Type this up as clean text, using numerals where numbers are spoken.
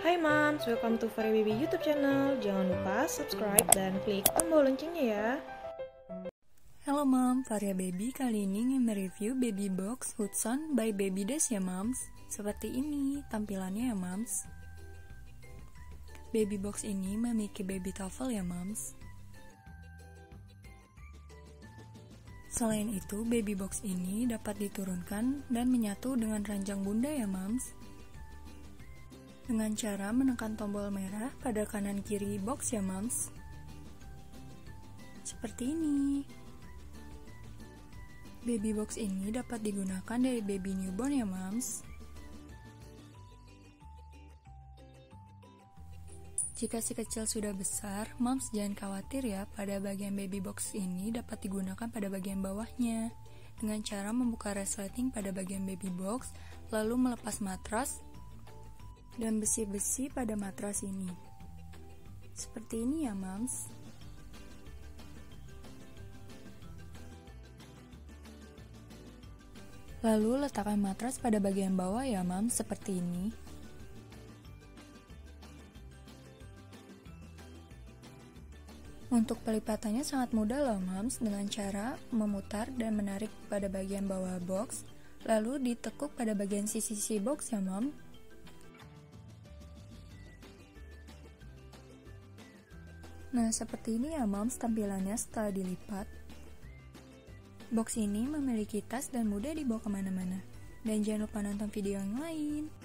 Hai moms, welcome to Furry Baby YouTube channel. Jangan lupa subscribe dan klik tombol loncengnya ya. Halo Mom, Varia Baby kali ini ingin mereview Baby Box Hudson by Baby Dash ya Moms. Seperti ini tampilannya ya Moms. Baby Box ini memiliki baby towel ya Moms. Selain itu, Baby Box ini dapat diturunkan dan menyatu dengan ranjang bunda ya Moms. Dengan cara menekan tombol merah pada kanan kiri box ya Moms. Seperti ini. Baby box ini dapat digunakan dari baby newborn ya Moms. Jika si kecil sudah besar, Moms jangan khawatir ya, pada bagian baby box ini dapat digunakan pada bagian bawahnya. Dengan cara membuka resleting pada bagian baby box, lalu melepas matras dan besi-besi pada matras ini. Seperti ini ya Moms. Lalu letakkan matras pada bagian bawah ya Moms, seperti ini. Untuk pelipatannya sangat mudah loh Moms, dengan cara memutar dan menarik pada bagian bawah box, lalu ditekuk pada bagian sisi-sisi box ya Mom. Nah, seperti ini ya Moms tampilannya setelah dilipat. Box ini memiliki tas dan mudah dibawa kemana-mana. Dan jangan lupa nonton video yang lain.